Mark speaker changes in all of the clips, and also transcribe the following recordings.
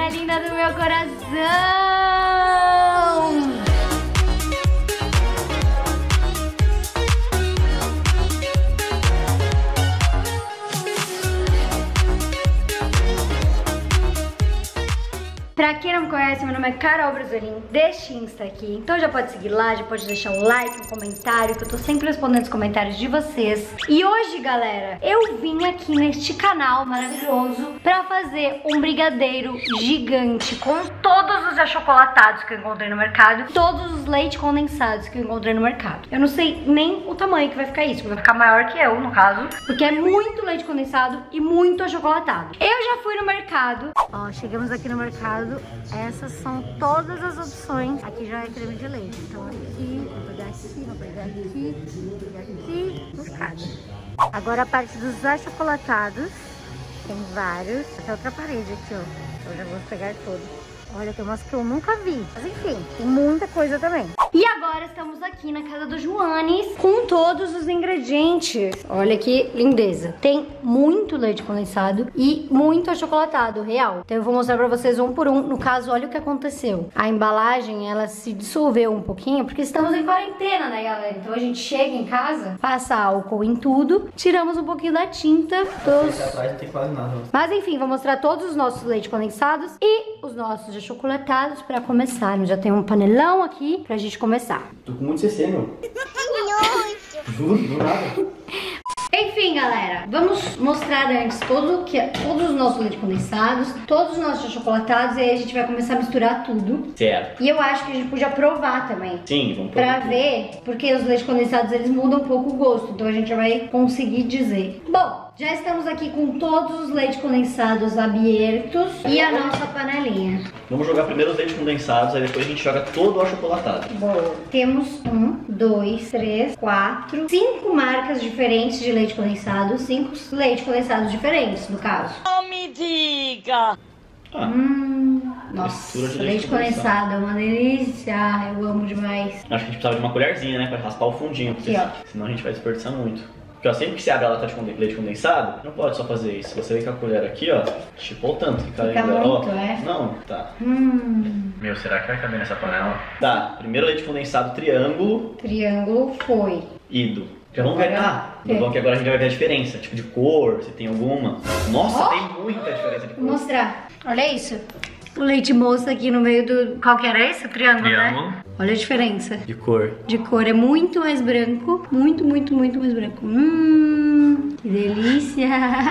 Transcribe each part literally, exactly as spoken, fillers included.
Speaker 1: panela linda do meu coração! Pra quem não me conhece, meu nome é Carol Brasolim, deste Insta aqui. Então já pode seguir lá, já pode deixar um like, um comentário, que eu tô sempre respondendo os comentários de vocês. E hoje, galera, eu vim aqui neste canal maravilhoso pra fazer um brigadeiro gigante com todos os achocolatados que eu encontrei no mercado, todos os leite condensados que eu encontrei no mercado. Eu não sei nem o tamanho que vai ficar isso, vai ficar maior que eu, no caso, porque é muito leite condensado e muito achocolatado. Eu já fui no mercado, ó, chegamos aqui no mercado. Essas são todas as opções. Aqui já é creme de leite. Então aqui, vou pegar aqui, vou pegar aqui, vou pegar aqui, buscada. Agora a parte dos achocolatados. Tem vários. Até outra parede aqui, ó. Eu já vou pegar todos. Olha, tem umas que eu nunca vi. Mas enfim, tem muita coisa também. E agora estamos aqui na casa do Joanes com todos os ingredientes. Olha que lindeza. Tem muito leite condensado e muito achocolatado, real. Então eu vou mostrar pra vocês um por um. No caso, olha o que aconteceu. A embalagem, ela se dissolveu um pouquinho, porque estamos em quarentena, né, galera? Então a gente chega em casa, passa álcool em tudo, tiramos um pouquinho da tinta dos...
Speaker 2: Atrás não tem quase nada.
Speaker 1: Mas enfim, vou mostrar todos os nossos leite condensados e os nossos chocolatados pra começar. Eu já tenho um panelão aqui pra gente começar.
Speaker 2: Tô com muito C C, meu. Juro, do nada.
Speaker 1: Enfim, galera, vamos mostrar antes todo que, todos os nossos leite condensados, todos os nossos chocolatados, e aí a gente vai começar a misturar tudo.
Speaker 2: Certo.
Speaker 1: E eu acho que a gente podia provar também.
Speaker 2: Sim, vamos provar.
Speaker 1: Pra ver, porque os leite condensados, eles mudam um pouco o gosto, então a gente já vai conseguir dizer. Bom, já estamos aqui com todos os leite condensados abertos e a nossa panelinha.
Speaker 2: Vamos jogar primeiro os leites condensados, aí depois a gente joga todo o achocolatado.
Speaker 1: Bom, temos um, dois, três, quatro, cinco marcas diferentes de leite condensado, cinco leite condensados diferentes, no caso.
Speaker 3: Não me diga!
Speaker 2: Ah,
Speaker 1: Hum, nossa,
Speaker 2: de leite
Speaker 1: leite condensado é uma delícia, eu amo demais.
Speaker 2: acho que a gente precisava de uma colherzinha, né, pra raspar o fundinho, porque
Speaker 1: Aqui, ó.
Speaker 2: senão a gente vai desperdiçar muito. Porque ó, sempre que você abre a lata de leite condensado, não pode só fazer isso. Você vem com a colher aqui, ó, chipou tanto que cai
Speaker 1: Fica
Speaker 2: ainda,
Speaker 1: muito,
Speaker 2: ó.
Speaker 1: é?
Speaker 2: Não, tá.
Speaker 1: Hum,
Speaker 2: Meu, será que vai caber nessa panela? Tá, primeiro leite condensado triângulo,
Speaker 1: triângulo foi.
Speaker 2: ido. Já vamos ver. Ah,
Speaker 1: É.
Speaker 2: bom que agora a gente vai ver a diferença, tipo de cor, se tem alguma. Nossa,
Speaker 1: Ó.
Speaker 2: tem muita diferença de cor.
Speaker 1: Vou mostrar. Olha isso. O leite moça aqui no meio do... Qual que era esse? O triângulo,
Speaker 2: Triângulo.
Speaker 1: né? Olha a diferença.
Speaker 2: De cor.
Speaker 1: De cor. É muito mais branco. Muito, muito, muito mais branco. Hum, que delícia.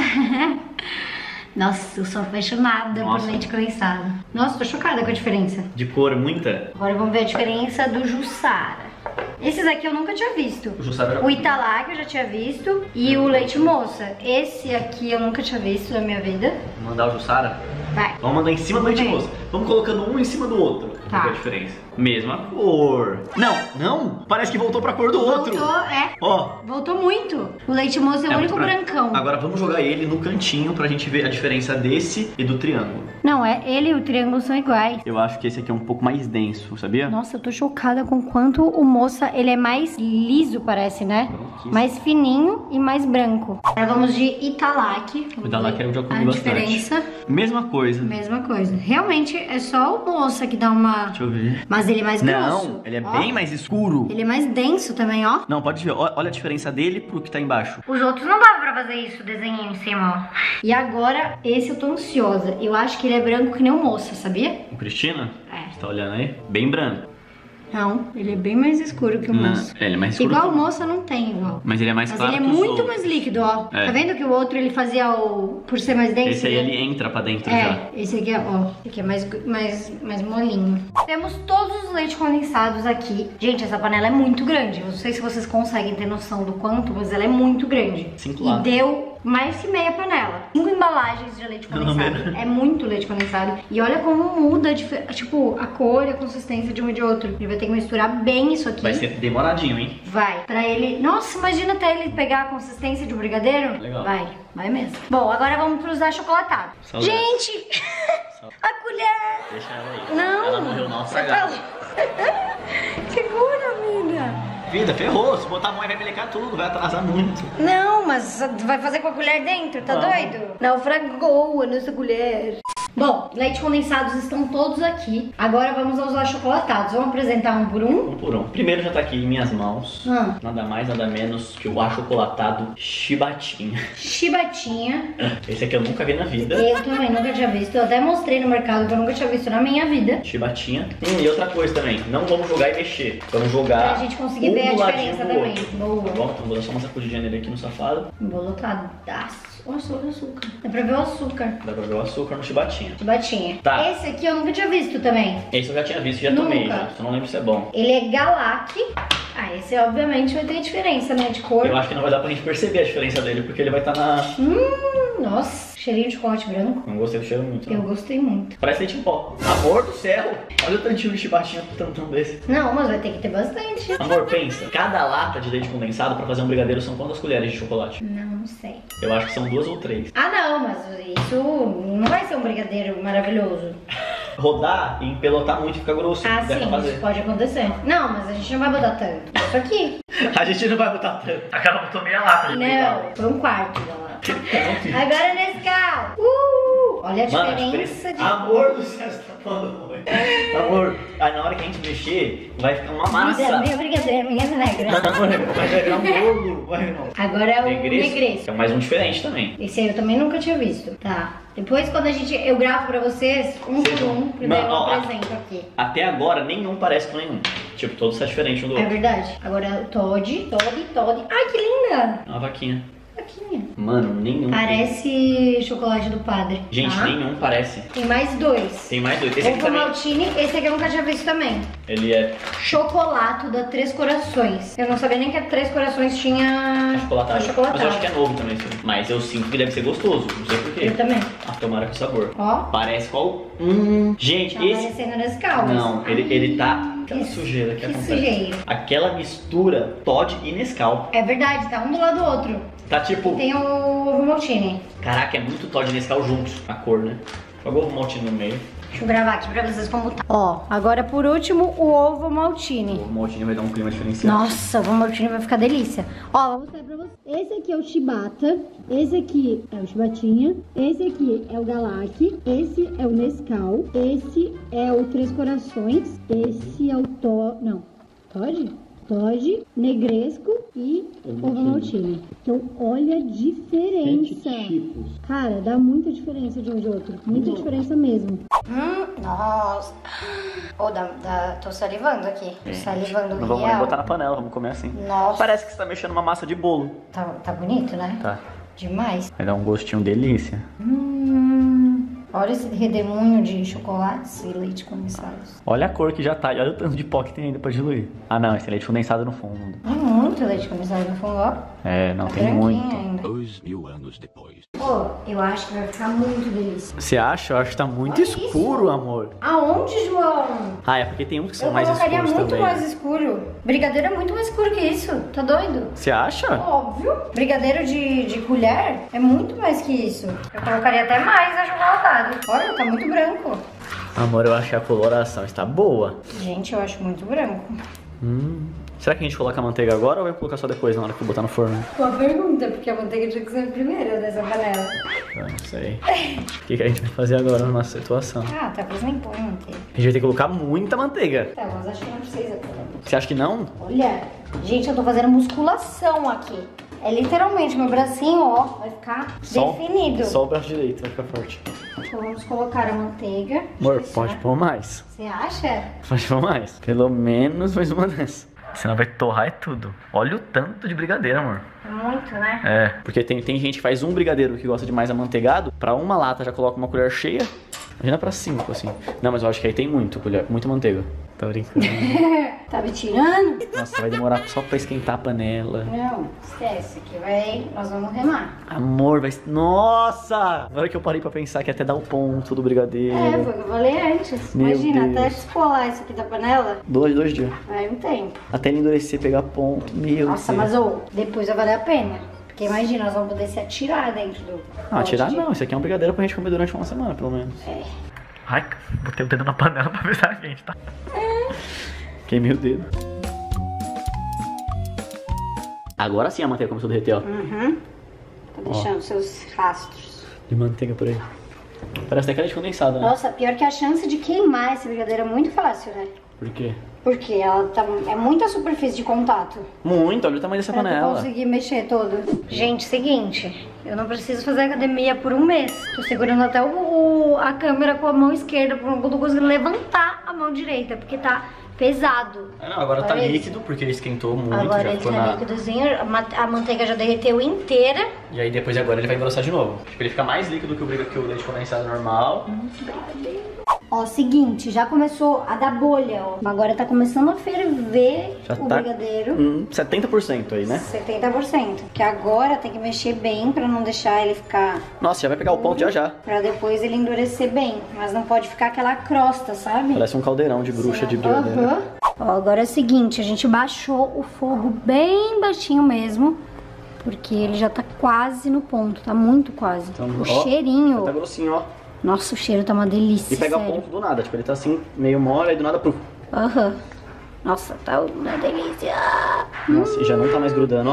Speaker 1: Nossa, eu sou apaixonada
Speaker 2: Nossa.
Speaker 1: por leite condensado. Nossa, tô chocada com a diferença.
Speaker 2: De cor, muita.
Speaker 1: Agora vamos ver a diferença do Jussara. Esses aqui eu nunca tinha visto.
Speaker 2: O Jussara já
Speaker 1: O Italac eu já tinha visto. E o leite moça. Esse aqui eu nunca tinha visto na minha vida.
Speaker 2: Vamos mandar o Jussara?
Speaker 1: Vai.
Speaker 2: Vamos mandar em cima do
Speaker 1: Vamos
Speaker 2: leite
Speaker 1: ver.
Speaker 2: moça. Vamos colocando um em cima do outro.
Speaker 1: Tá.
Speaker 2: Qual que é a diferença? Mesma cor. Não, não. Parece que voltou pra cor do outro.
Speaker 1: Voltou, é.
Speaker 2: Ó.
Speaker 1: Voltou muito. O leite moça é o
Speaker 2: É
Speaker 1: único
Speaker 2: muito branco.
Speaker 1: brancão.
Speaker 2: Agora vamos jogar ele no cantinho pra gente ver a diferença desse e do triângulo.
Speaker 1: Não, é ele e o triângulo são iguais.
Speaker 2: Eu acho que esse aqui é um pouco mais denso, sabia?
Speaker 1: Nossa, eu tô chocada com quanto o moça, ele é mais liso, parece, né?
Speaker 2: Branquíssimo.
Speaker 1: Mais fininho e mais branco. Agora vamos de Italac.
Speaker 2: O Italac eu já comi
Speaker 1: A
Speaker 2: bastante.
Speaker 1: diferença,
Speaker 2: Mesma coisa.
Speaker 1: mesma coisa. Realmente é só o moça que dá uma...
Speaker 2: Deixa eu ver.
Speaker 1: Mas ele é mais grosso.
Speaker 2: Não, ele é
Speaker 1: Ó.
Speaker 2: bem mais escuro.
Speaker 1: Ele é mais denso também, ó.
Speaker 2: Não, pode ver. Ó, olha a diferença dele pro que tá embaixo.
Speaker 1: Os outros não dava pra fazer isso, desenho em cima, ó. E agora, esse eu tô ansiosa. Eu acho que ele é branco que nem o moça, sabia?
Speaker 2: O Cristina?
Speaker 1: É.
Speaker 2: Você tá olhando aí? Bem branco.
Speaker 1: Não, ele é bem mais escuro que o
Speaker 2: Não,
Speaker 1: moça.
Speaker 2: ele é mais escuro
Speaker 1: Igual
Speaker 2: que
Speaker 1: o
Speaker 2: o-
Speaker 1: moça não tem igual.
Speaker 2: Mas ele é mais
Speaker 1: Mas
Speaker 2: claro
Speaker 1: ele é
Speaker 2: que os
Speaker 1: muito
Speaker 2: outros.
Speaker 1: mais líquido, ó.
Speaker 2: É.
Speaker 1: Tá vendo que o outro ele fazia o... Por ser mais denso,
Speaker 2: Esse aí
Speaker 1: né?
Speaker 2: ele entra pra dentro já.
Speaker 1: É, esse aqui é, ó, esse aqui é mais, mais, mais molinho. Temos todos os leites condensados aqui. Gente, essa panela é muito grande. Eu não sei se vocês conseguem ter noção do quanto, mas ela é muito grande.
Speaker 2: Cinco
Speaker 1: E
Speaker 2: lados.
Speaker 1: deu mais que meia panela. Cinco embalagens de leite
Speaker 2: Pelo
Speaker 1: condensado.
Speaker 2: menos.
Speaker 1: É muito leite condensado. E olha como muda, dif- tipo, a cor e a consistência de um e de outro. Ele vai ter que misturar bem isso aqui.
Speaker 2: Vai ser demoradinho, hein?
Speaker 1: Vai. Pra ele... Nossa, imagina até ele pegar a consistência de um brigadeiro.
Speaker 2: Legal.
Speaker 1: Vai. Vai mesmo. Bom, agora vamos pros achocolatados.
Speaker 2: Saudades.
Speaker 1: Gente! A colher!
Speaker 2: Deixa ela aí.
Speaker 1: Não!
Speaker 2: Ela morreu na
Speaker 1: Você
Speaker 2: estragada.
Speaker 1: tá- Segura, amiga.
Speaker 2: Vida, ferrou. Se botar a mão aí vai melecar tudo. Vai atrasar muito.
Speaker 1: Não, mas vai fazer com a colher dentro, tá
Speaker 2: Não.
Speaker 1: doido? Naufragou a nossa colher. Bom, leite condensados estão todos aqui. Agora vamos aos achocolatados. Vamos apresentar um por um?
Speaker 2: Um por um. Primeiro já tá aqui em minhas mãos.
Speaker 1: Hum.
Speaker 2: Nada mais, nada menos que o achocolatado Chibatinha.
Speaker 1: Chibatinha.
Speaker 2: Esse aqui eu nunca vi na vida.
Speaker 1: Eu também nunca tinha visto. Eu até mostrei no mercado que eu nunca tinha visto na minha vida.
Speaker 2: Chibatinha. Hum, e outra coisa também. Não vamos jogar e mexer. Vamos jogar.
Speaker 1: Pra gente conseguir
Speaker 2: um
Speaker 1: ver a
Speaker 2: do ladinho
Speaker 1: diferença
Speaker 2: do
Speaker 1: também.
Speaker 2: outro.
Speaker 1: Boa.
Speaker 2: Tá bom? Então vou dar só uma sacudidinha nele aqui no safado.
Speaker 1: Embolotadaço. Olha só o açúcar. Dá pra ver o açúcar.
Speaker 2: Dá pra ver o açúcar no Chibatinha.
Speaker 1: Chibatinha.
Speaker 2: Tá.
Speaker 1: Esse aqui eu nunca tinha visto também.
Speaker 2: Esse eu já tinha visto, já
Speaker 1: Nunca.
Speaker 2: tomei. Já. Só não lembro se é bom.
Speaker 1: Ele é Galac. Ah, esse obviamente vai ter diferença, né? De cor.
Speaker 2: Eu acho que não vai dar pra gente perceber a diferença dele, porque ele vai estar na...
Speaker 1: Hum, nossa. Cheirinho de chocolate branco.
Speaker 2: Não gostei do cheiro muito,
Speaker 1: Eu
Speaker 2: não.
Speaker 1: gostei muito.
Speaker 2: Parece leite em pó. Amor do céu! Olha o tantinho de Chibatinha tantão desse.
Speaker 1: Não, mas vai ter que ter bastante.
Speaker 2: Amor, pensa. Cada lata de leite condensado pra fazer um brigadeiro são quantas colheres de chocolate?
Speaker 1: Não, não sei.
Speaker 2: Eu acho que são duas ou três.
Speaker 1: Ah, não, mas isso não vai ser um brigadeiro maravilhoso.
Speaker 2: Rodar e empelotar muito e ficar grosso.
Speaker 1: Ah,
Speaker 2: dá pra
Speaker 1: sim,
Speaker 2: fazer.
Speaker 1: isso pode acontecer. Não, mas a gente não vai botar tanto. Isso aqui.
Speaker 2: A gente não vai botar tanto. Acaba botou meia lata de
Speaker 1: Não, foi um quarto da lata. Agora nesse carro. Uh! Olha a
Speaker 2: Mano,
Speaker 1: diferença de...
Speaker 2: Amor do céu, você tá falando muito. Amor, aí na hora que a gente mexer, vai ficar uma massa.
Speaker 1: Minha brigadeiro, minha negra.
Speaker 2: Amor, vai virar um bolo. Vai não.
Speaker 1: Agora é o
Speaker 2: Negresco.
Speaker 1: negresco.
Speaker 2: É mais um diferente também.
Speaker 1: Esse aí eu também nunca tinha visto. Tá. Depois quando a gente... Eu gravo pra vocês um por um. Primeiro eu
Speaker 2: Não, ó,
Speaker 1: apresento aqui.
Speaker 2: Até agora, nenhum parece com nenhum. Tipo, todos são diferentes um do
Speaker 1: É
Speaker 2: outro.
Speaker 1: verdade. Agora o Todd, Todd, Todd. Ai, que linda.
Speaker 2: É uma vaquinha.
Speaker 1: Vaquinha.
Speaker 2: Mano, nenhum.
Speaker 1: Parece chocolate do padre.
Speaker 2: Gente,
Speaker 1: tá?
Speaker 2: nenhum parece.
Speaker 1: Tem mais dois.
Speaker 2: Tem mais dois. Esse aqui
Speaker 1: Ovo
Speaker 2: também.
Speaker 1: maltine, esse aqui eu nunca tinha visto também.
Speaker 2: Ele é
Speaker 1: Chocolato da Três Corações. Eu não sabia nem que a Três Corações tinha
Speaker 2: achocolatado.
Speaker 1: achocolatado.
Speaker 2: Mas eu acho que é novo também esse filme. Mas eu sinto que deve ser gostoso. Não sei porquê.
Speaker 1: Eu também.
Speaker 2: Ah, tomara com sabor.
Speaker 1: Ó.
Speaker 2: Parece qual? Hum. Gente,
Speaker 1: Tá
Speaker 2: esse.
Speaker 1: parecendo Nescau.
Speaker 2: Não, ele, ele tá. Aquela
Speaker 1: Que-
Speaker 2: sujeira que,
Speaker 1: que
Speaker 2: acontece.
Speaker 1: sujeira.
Speaker 2: Aquela mistura Todd e Nescau.
Speaker 1: É verdade, tá um do lado do outro.
Speaker 2: Tá tipo.
Speaker 1: Tem o ovo maltine.
Speaker 2: Caraca, é muito Todd e Nescau juntos. A cor, né? Joga o ovo maltine no meio.
Speaker 1: Deixa eu gravar aqui pra vocês como tá. Ó, agora por último o ovo
Speaker 2: O
Speaker 1: maltine.
Speaker 2: ovo maltine vai dar um clima diferenciado.
Speaker 1: Nossa, o ovo maltine vai ficar delícia. Ó, vou mostrar pra vocês. Esse aqui é o Chibata, esse aqui é o Chibatinha, esse aqui é o Galac, esse é o Nescau, esse é o Três Corações, esse é o To... não, Todd? Todd, Negresco e ovo maltine. Então, olha a diferença. Cara, dá muita diferença de um de outro. Muita diferença mesmo. Hum, nossa. Oh, dá, dá, tô salivando aqui. Tô salivando
Speaker 2: Não vamos nem
Speaker 1: real.
Speaker 2: botar na panela, vamos comer assim.
Speaker 1: Nossa.
Speaker 2: Parece que você tá mexendo uma massa de bolo.
Speaker 1: Tá, tá bonito, né?
Speaker 2: Tá.
Speaker 1: Demais.
Speaker 2: Vai dar um gostinho delícia.
Speaker 1: Hum, olha esse redemoinho de chocolates e leite condensados.
Speaker 2: Olha a cor que já tá. Olha o tanto de pó que tem ainda pra diluir. Ah não, esse é leite condensado no fundo.
Speaker 1: É muito leite condensado no fundo, ó.
Speaker 2: É, não
Speaker 1: Tá
Speaker 2: tem
Speaker 1: branquinho
Speaker 2: muito.
Speaker 1: ainda.
Speaker 4: Dois mil anos depois.
Speaker 1: Pô, eu acho que vai ficar muito delícia.
Speaker 2: Você acha? Eu acho que tá muito
Speaker 1: Olha
Speaker 2: escuro,
Speaker 1: isso.
Speaker 2: amor.
Speaker 1: Aonde, João?
Speaker 2: Ah, é porque tem uns que são
Speaker 1: Eu
Speaker 2: mais
Speaker 1: colocaria
Speaker 2: escuros
Speaker 1: muito
Speaker 2: também.
Speaker 1: mais escuro. Brigadeiro é muito mais escuro que isso. Tá doido?
Speaker 2: Você acha?
Speaker 1: Óbvio. Brigadeiro de, de colher é muito mais que isso. Eu colocaria até mais achocolatado. Olha, tá muito branco.
Speaker 2: Amor, eu acho que a coloração está boa.
Speaker 1: Gente, eu acho muito branco.
Speaker 2: Hum. Será que a gente coloca a manteiga agora ou vai colocar só depois, na hora que eu botar no forno?
Speaker 1: Boa pergunta, porque a manteiga tinha que ser a primeira dessa panela.
Speaker 2: Eu não sei. O que, que a gente vai fazer agora na nossa situação?
Speaker 1: Ah, talvez nem põe manteiga.
Speaker 2: A gente vai ter que colocar muita manteiga.
Speaker 1: Tá, mas acho que não precisa pôr.
Speaker 2: Você acha que não?
Speaker 1: Olha, gente, eu tô fazendo musculação aqui. É literalmente, meu bracinho, ó, vai ficar
Speaker 2: Só-
Speaker 1: definido.
Speaker 2: Só o braço direito vai ficar forte.
Speaker 1: Então vamos colocar a manteiga.
Speaker 2: Amor,
Speaker 1: Deixa eu
Speaker 2: pode
Speaker 1: ver.
Speaker 2: pôr mais.
Speaker 1: Você acha?
Speaker 2: Pode pôr mais. Pelo menos mais uma dessa. Senão vai torrar é tudo. Olha o tanto de brigadeiro, amor.
Speaker 1: Muito, né?
Speaker 2: É, porque tem, tem gente que faz um brigadeiro que gosta de mais amanteigado. Pra uma lata já coloca uma colher cheia. Imagina pra cinco, assim. Não, mas eu acho que aí tem muito, colher, muita manteiga. Tá brincando.
Speaker 1: Tá me tirando?
Speaker 2: Nossa, vai demorar só pra esquentar a panela.
Speaker 1: Não, esquece que vai. Nós vamos remar.
Speaker 2: Amor, vai... Nossa! Agora que eu parei pra pensar que até dá o ponto do brigadeiro.
Speaker 1: É, foi o que eu falei antes.
Speaker 2: Meu
Speaker 1: Imagina,
Speaker 2: Deus.
Speaker 1: até descolar isso aqui da panela,
Speaker 2: Dois, dois dias.
Speaker 1: vai um tempo.
Speaker 2: Até ele endurecer, pegar ponto. Meu
Speaker 1: Nossa,
Speaker 2: Deus.
Speaker 1: mas ô, depois vai valer a pena. Porque imagina, nós vamos poder se atirar dentro do.
Speaker 2: Não, tirar
Speaker 1: pote.
Speaker 2: não. Isso aqui é um brigadeiro pra gente comer durante uma semana, pelo menos.
Speaker 1: É.
Speaker 2: Ai, botei o dedo na panela pra avisar a gente, tá? Queimei o dedo. Agora sim a manteiga começou a derreter, ó.
Speaker 1: Uhum. Tá deixando seus rastros.
Speaker 2: De manteiga por aí. Parece até que leite condensado, né?
Speaker 1: Nossa, pior que a chance de queimar esse brigadeiro é muito fácil, né?
Speaker 2: Por quê?
Speaker 1: Porque ela tá, é muita superfície de contato.
Speaker 2: Muito, olha o tamanho dessa
Speaker 1: Pra tu
Speaker 2: panela.
Speaker 1: conseguir mexer todo. Gente, seguinte, eu não preciso fazer academia por um mês. Tô segurando até o, o- a câmera com a mão esquerda, porque eu não tô conseguindo levantar a mão direita, porque tá pesado.
Speaker 2: Ah, não, agora tá
Speaker 1: Olha isso.
Speaker 2: líquido, porque ele esquentou muito,
Speaker 1: Agora
Speaker 2: já
Speaker 1: ele
Speaker 2: ficou
Speaker 1: tá
Speaker 2: na...
Speaker 1: líquidozinho, a ma- a manteiga já derreteu inteira.
Speaker 2: E aí depois agora ele vai engrossar de novo. Tipo, ele fica mais líquido que o, briga- que o leite condensado normal.
Speaker 1: Ó, seguinte, já começou a dar bolha, ó. Agora tá começando a ferver
Speaker 2: Já
Speaker 1: o
Speaker 2: tá
Speaker 1: brigadeiro.
Speaker 2: hum, setenta por cento aí, né?
Speaker 1: setenta por cento. Que agora tem que mexer bem pra não deixar ele ficar...
Speaker 2: Nossa, já vai pegar o ponto já já.
Speaker 1: Pra depois ele endurecer bem. Mas não pode ficar aquela crosta, sabe?
Speaker 2: Parece um caldeirão de bruxa de brigadeiro.
Speaker 1: Aham. Ó, agora é o seguinte, a gente baixou o fogo bem baixinho mesmo. Porque ele já tá quase no ponto, tá muito quase.
Speaker 2: Então,
Speaker 1: o
Speaker 2: ó,
Speaker 1: cheirinho...
Speaker 2: Tá grossinho, ó.
Speaker 1: Nossa, o cheiro tá uma delícia,
Speaker 2: E pega
Speaker 1: sério.
Speaker 2: ponto do nada, tipo, ele tá assim, meio mole, aí do nada, pro.
Speaker 1: Aham. Nossa, tá uma delícia.
Speaker 2: Nossa, e já não tá mais grudando, ó.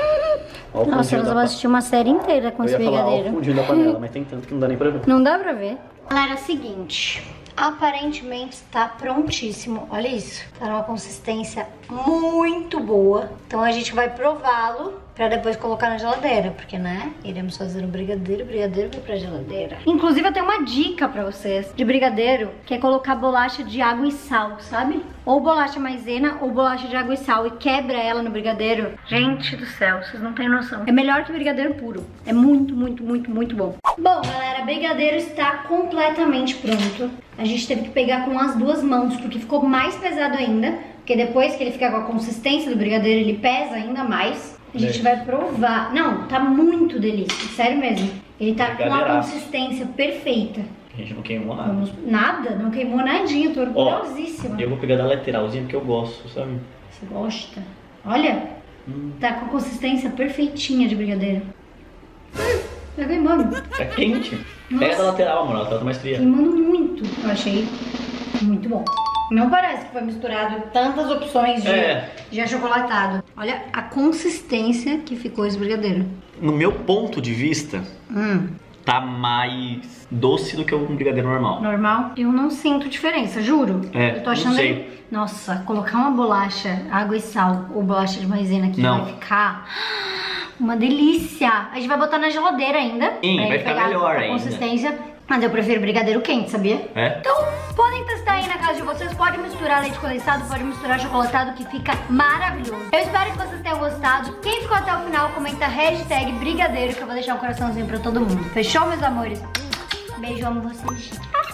Speaker 2: Ó o
Speaker 1: Nossa,
Speaker 2: fundinho
Speaker 1: nós
Speaker 2: da
Speaker 1: vamos
Speaker 2: pa-
Speaker 1: assistir uma série inteira com
Speaker 2: Eu
Speaker 1: esse
Speaker 2: ia falar, ó o
Speaker 1: brigadeiro.
Speaker 2: fundinho da panela, mas tem tanto que não dá nem pra ver.
Speaker 1: Não dá pra ver. Galera, é o seguinte, aparentemente está prontíssimo. Olha isso, tá numa consistência muito boa. Então a gente vai prová-lo pra depois colocar na geladeira, porque, né, iremos fazer um brigadeiro, o brigadeiro vai pra geladeira. Inclusive eu tenho uma dica pra vocês de brigadeiro, que é colocar bolacha de água e sal, sabe? Ou bolacha maisena ou bolacha de água e sal e quebra ela no brigadeiro. Gente do céu, vocês não têm noção. É melhor que brigadeiro puro. É muito, muito, muito, muito bom. Bom, galera, brigadeiro está completamente pronto. A gente teve que pegar com as duas mãos, porque ficou mais pesado ainda. Porque depois que ele fica com a consistência do brigadeiro, ele pesa ainda mais. A gente vai provar. Não, tá muito delícia, sério mesmo. Ele tá com a
Speaker 2: Brigadeiraço.
Speaker 1: consistência perfeita.
Speaker 2: A gente não queimou nada.
Speaker 1: Vamos- Nada, não queimou nadinha, tô orgulhosíssima.
Speaker 2: Eu vou pegar da lateralzinha porque eu gosto, sabe?
Speaker 1: Você gosta? Olha,
Speaker 2: Hum.
Speaker 1: tá com a consistência perfeitinha de brigadeiro. Hum, tá queimando.
Speaker 2: Tá quente.
Speaker 1: Nossa.
Speaker 2: Pega da lateral, amor, ela tá mais fria.
Speaker 1: Queimando muito. Eu achei muito bom. Não parece que foi misturado tantas opções de,
Speaker 2: É.
Speaker 1: de achocolatado. Olha a consistência que ficou esse brigadeiro.
Speaker 2: No meu ponto de vista,
Speaker 1: Hum,
Speaker 2: tá mais doce do que um brigadeiro normal.
Speaker 1: normal. Eu não sinto diferença, juro.
Speaker 2: É,
Speaker 1: Eu tô achando
Speaker 2: não sei.
Speaker 1: ele... Nossa, colocar uma bolacha, água e sal, ou bolacha de maisena aqui
Speaker 2: Não.
Speaker 1: vai ficar uma delícia. A gente vai botar na geladeira ainda.
Speaker 2: Sim,
Speaker 1: pra
Speaker 2: vai
Speaker 1: ele
Speaker 2: ficar
Speaker 1: pegar
Speaker 2: melhor
Speaker 1: a
Speaker 2: ainda.
Speaker 1: consistência. Mas eu prefiro brigadeiro quente, sabia?
Speaker 2: É?
Speaker 1: Então, podem testar aí na casa de vocês. Pode misturar leite condensado, pode misturar chocolatado, que fica maravilhoso. Eu espero que vocês tenham gostado. Quem ficou até o final, comenta hashtag brigadeiro, que eu vou deixar um coraçãozinho pra todo mundo. Fechou, meus amores? Beijo, amo vocês.